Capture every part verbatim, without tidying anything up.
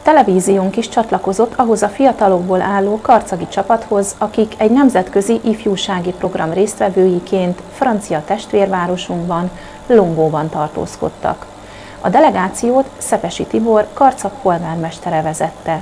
televíziónk is csatlakozott ahhoz a fiatalokból álló karcagi csapathoz, akik egy nemzetközi ifjúsági program résztvevőiként francia testvérvárosunkban, Longóban tartózkodtak. A delegációt Szepesi Tibor Karcag polgármestere vezette.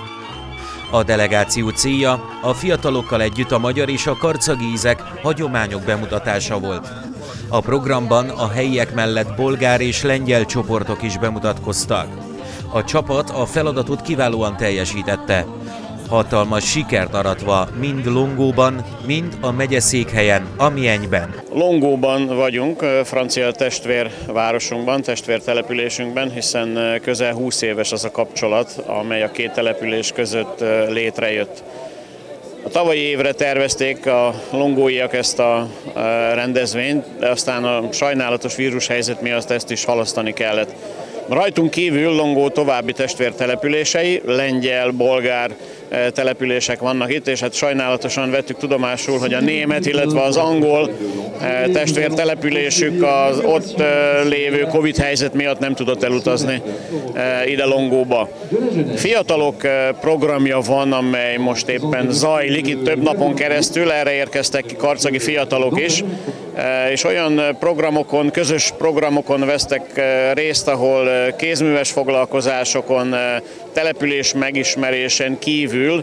A delegáció célja a fiatalokkal együtt a magyar és a karcagi ízek, hagyományok bemutatása volt. A programban a helyiek mellett bolgár és lengyel csoportok is bemutatkoztak. A csapat a feladatot kiválóan teljesítette. Hatalmas sikert aratva mind Longóban, mind a megyeszékhelyen, Amiensben. Longóban vagyunk, francia testvérvárosunkban, testvértelepülésünkben, hiszen közel húsz éves az a kapcsolat, amely a két település között létrejött. A tavalyi évre tervezték a longóiak ezt a rendezvényt, de aztán a sajnálatos vírushelyzet miatt ezt is halasztani kellett. Rajtunk kívül Longó további testvértelepülései, lengyel, bolgár települések vannak itt, és hát sajnálatosan vettük tudomásul, hogy a német, illetve az angol testvértelepülésük az ott lévő Covid helyzet miatt nem tudott elutazni ide Longóba. Fiatalok programja van, amely most éppen zajlik, itt több napon keresztül, erre érkeztek ki karcagi fiatalok is, és olyan programokon, közös programokon vesztek részt, ahol kézműves foglalkozásokon, település megismerésen kívül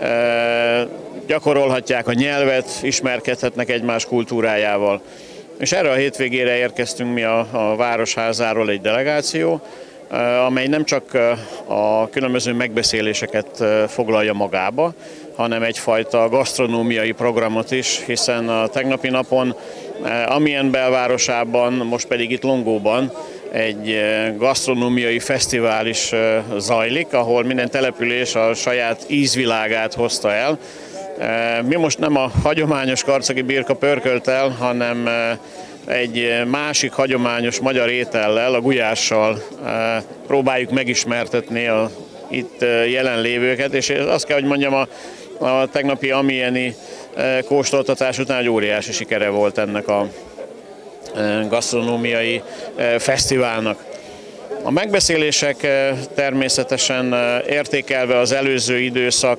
gyakorolhatják a nyelvet, ismerkedhetnek egymás kultúrájával. És erre a hétvégére érkeztünk mi a, a Városházáról egy delegáció, amely nem csak a különböző megbeszéléseket foglalja magába, hanem egyfajta gasztronómiai programot is, hiszen a tegnapi napon Amiens belvárosában, most pedig itt Longóban egy gasztronómiai fesztivál is zajlik, ahol minden település a saját ízvilágát hozta el. Mi most nem a hagyományos karcagi birka pörkölttel, hanem egy másik hagyományos magyar étellel, a gulyással próbáljuk megismertetni a itt jelenlévőket, és azt kell, hogy mondjam, a, a tegnapi amieni kóstoltatás után egy óriási sikere volt ennek a gasztronómiai fesztiválnak. A megbeszélések természetesen értékelve az előző időszak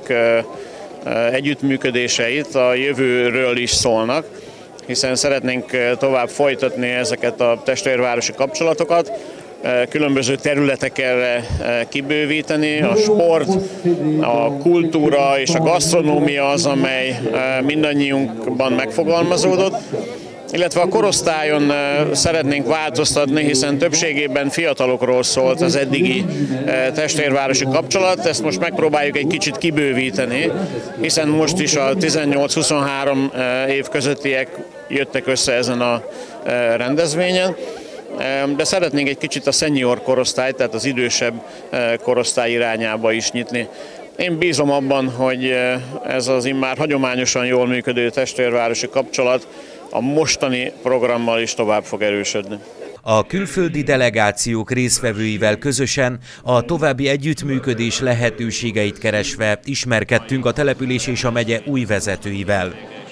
együttműködéseit a jövőről is szólnak, hiszen szeretnénk tovább folytatni ezeket a testvérvárosi kapcsolatokat, különböző területekre kibővíteni. A sport, a kultúra és a gasztronómia az, amely mindannyiunkban megfogalmazódott, illetve a korosztályon szeretnénk változtatni, hiszen többségében fiatalokról szólt az eddigi testvérvárosi kapcsolat, ezt most megpróbáljuk egy kicsit kibővíteni, hiszen most is a tizennyolc-huszonhárom év közöttiek jöttek össze ezen a rendezvényen, de szeretnénk egy kicsit a senior korosztály, tehát az idősebb korosztály irányába is nyitni. Én bízom abban, hogy ez az immár hagyományosan jól működő testvérvárosi kapcsolat a mostani programmal is tovább fog erősödni. A külföldi delegációk résztvevőivel közösen a további együttműködés lehetőségeit keresve ismerkedtünk a település és a megye új vezetőivel.